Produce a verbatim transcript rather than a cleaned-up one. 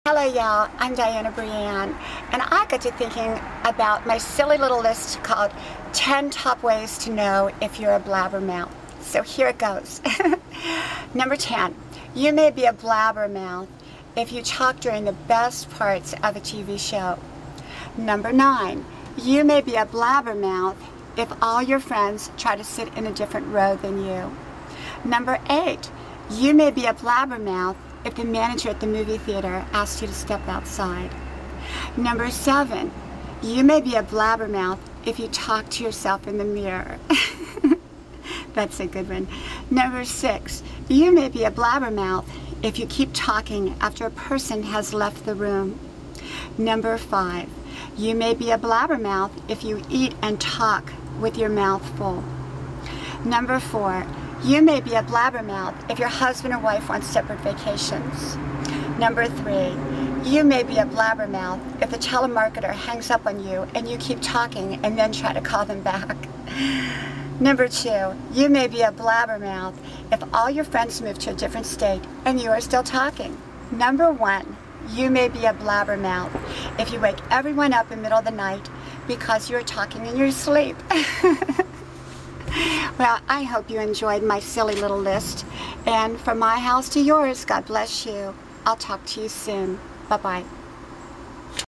Hello y'all, I'm Diana Brianne, and I got to thinking about my silly little list called ten top ways to know if you're a blabbermouth. So here it goes. Number ten, you may be a blabbermouth if you talk during the best parts of a T V show. Number nine, you may be a blabbermouth if all your friends try to sit in a different row than you. Number eight, you may be a blabbermouth if the manager at the movie theater asks you to step outside. Number seven, you may be a blabbermouth if you talk to yourself in the mirror. That's a good one. Number six, you may be a blabbermouth if you keep talking after a person has left the room. Number five, you may be a blabbermouth if you eat and talk with your mouth full. Number four, you may be a blabbermouth if your husband or wife wants separate vacations. Number three, you may be a blabbermouth if the telemarketer hangs up on you and you keep talking and then try to call them back. Number two, you may be a blabbermouth if all your friends move to a different state and you are still talking. Number one, you may be a blabbermouth if you wake everyone up in the middle of the night because you're talking in your sleep. Well, I hope you enjoyed my silly little list. And from my house to yours, God bless you. I'll talk to you soon. Bye-bye.